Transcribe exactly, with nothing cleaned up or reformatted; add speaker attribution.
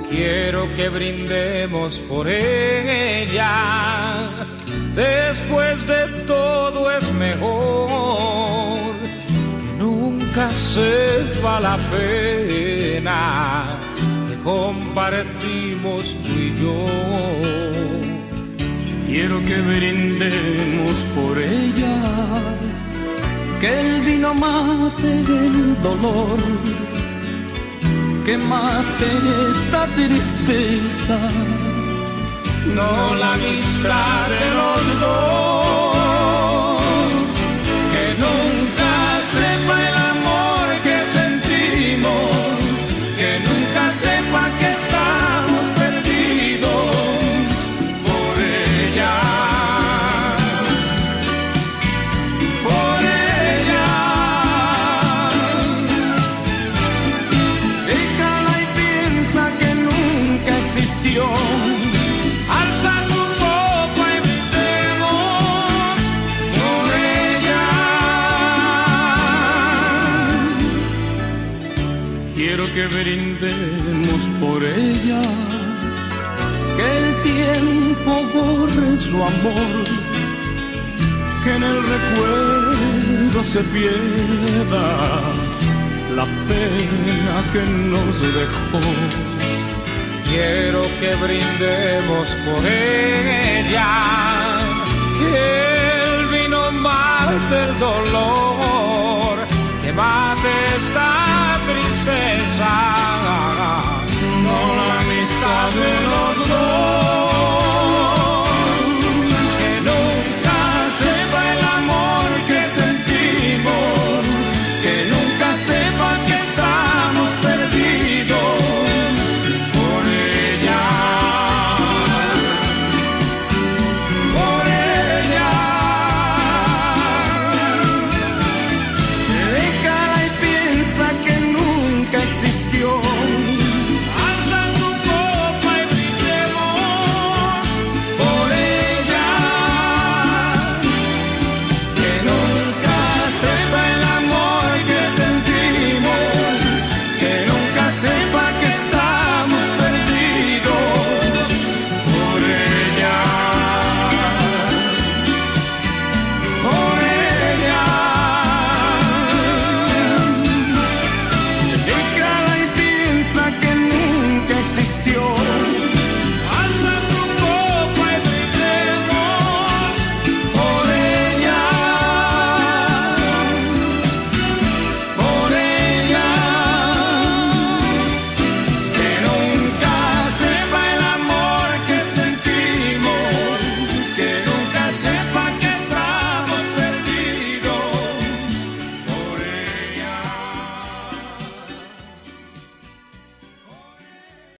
Speaker 1: Quiero que brindemos por ella. Después de todo es mejor que nunca sepa la pena que compartimos tú y yo.
Speaker 2: Quiero que brindemos por ella, que el vino mate el dolor, que mate esta tristeza,
Speaker 1: no la amistad de los dos, que nunca sepa el amor que sentimos, que nunca sepa que estamos perdidos por ella, por ella. Déjala y piensa que nunca existió.
Speaker 2: Quiero que brindemos por ella, que el tiempo borre su amor, que en el recuerdo se pierda la pena que nos dejó.
Speaker 1: Quiero que brindemos por ella, que el vino mate el dolor, que mate esta